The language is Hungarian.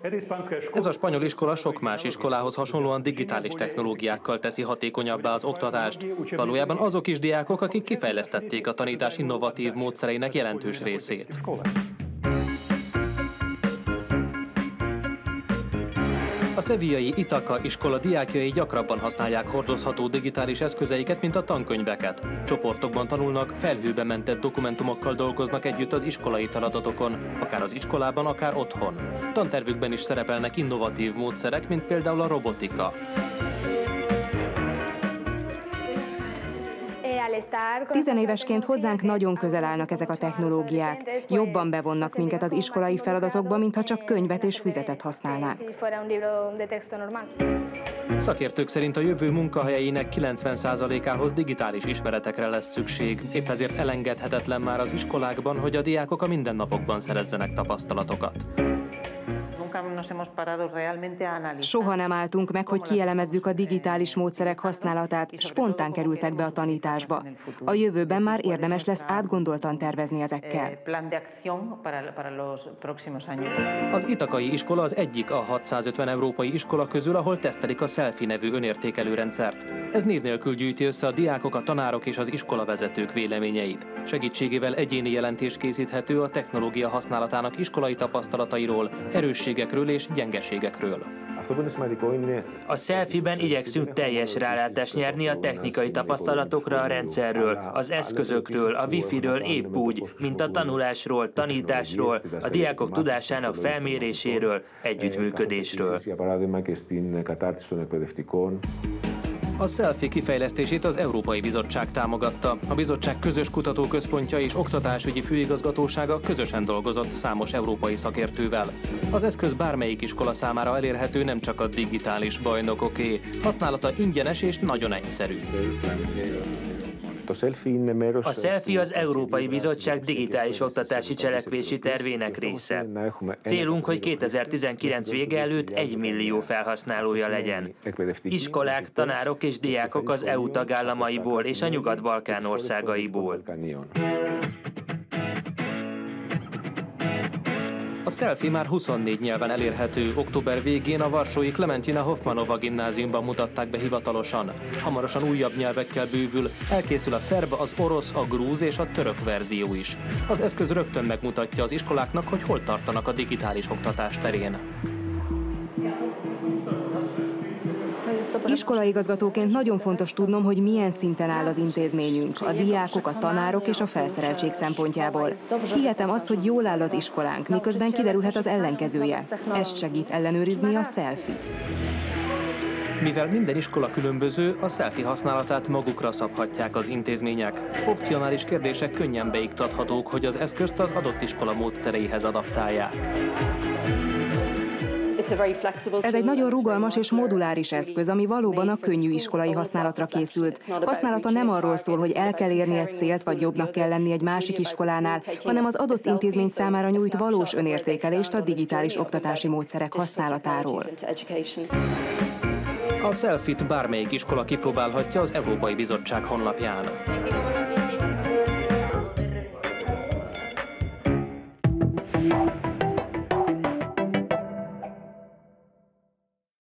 Ez a spanyol iskola sok más iskolához hasonlóan digitális technológiákkal teszi hatékonyabbá az oktatást. Valójában azok is diákok, akik kifejlesztették a tanítás innovatív módszereinek jelentős részét. A sevillai Itaca iskola diákjai gyakrabban használják hordozható digitális eszközeiket, mint a tankönyveket. Csoportokban tanulnak, felhőbe mentett dokumentumokkal dolgoznak együtt az iskolai feladatokon, akár az iskolában, akár otthon. Tantervükben is szerepelnek innovatív módszerek, mint például a robotika. 10 évesként hozzánk nagyon közel állnak ezek a technológiák. Jobban bevonnak minket az iskolai feladatokba, mintha csak könyvet és füzetet használnánk. Szakértők szerint a jövő munkahelyeinek 90%-ához digitális ismeretekre lesz szükség. Épp ezért elengedhetetlen már az iskolákban, hogy a diákok a mindennapokban szerezzenek tapasztalatokat. Soha nem álltunk meg, hogy kielemezzük a digitális módszerek használatát, spontán kerültek be a tanításba. A jövőben már érdemes lesz átgondoltan tervezni ezekkel. Az itacai iskola az egyik a 650 európai iskola közül, ahol tesztelik a Selfie nevű önértékelő rendszert. Ez név nélkül gyűjti össze a diákok, a tanárok és az iskolavezetők véleményeit. Segítségével egyéni jelentés készíthető a technológia használatának iskolai tapasztalatairól, erősségekről és gyengeségekről. A Selfie-ben igyekszünk teljes rálátást nyerni a technikai tapasztalatokra a rendszerről, az eszközökről, a Wi-Fi-ről épp úgy, mint a tanulásról, tanításról, a diákok tudásának felméréséről, együttműködésről. A Selfie kifejlesztését az Európai Bizottság támogatta. A bizottság közös kutatóközpontja és oktatásügyi főigazgatósága közösen dolgozott számos európai szakértővel. Az eszköz bármelyik iskola számára elérhető, nem csak a digitális bajnokoké. Használata ingyenes és nagyon egyszerű. A Selfie az Európai Bizottság digitális oktatási cselekvési tervének része. Célunk, hogy 2019 vége előtt 1 millió felhasználója legyen. Iskolák, tanárok és diákok az EU tagállamaiból és a Nyugat-Balkán országaiból. A Selfie már 24 nyelven elérhető. Október végén a varsói Klementina Hofmanova gimnáziumban mutatták be hivatalosan. Hamarosan újabb nyelvekkel bővül, elkészül a szerb, az orosz, a grúz és a török verzió is. Az eszköz rögtön megmutatja az iskoláknak, hogy hol tartanak a digitális oktatás terén. Iskolaigazgatóként nagyon fontos tudnom, hogy milyen szinten áll az intézményünk, a diákok, a tanárok és a felszereltség szempontjából. Hihetem azt, hogy jól áll az iskolánk, miközben kiderülhet az ellenkezője. Ezt segít ellenőrizni a Selfie. Mivel minden iskola különböző, a Selfie használatát magukra szabhatják az intézmények. Opcionális kérdések könnyen beiktathatók, hogy az eszközt az adott iskola módszereihez adaptálják. Ez egy nagyon rugalmas és moduláris eszköz, ami valóban a könnyű iskolai használatra készült. Használata nem arról szól, hogy el kell érni egy célt, vagy jobbnak kell lenni egy másik iskolánál, hanem az adott intézmény számára nyújt valós önértékelést a digitális oktatási módszerek használatáról. A Selfie-t bármelyik iskola kipróbálhatja az Európai Bizottság honlapján.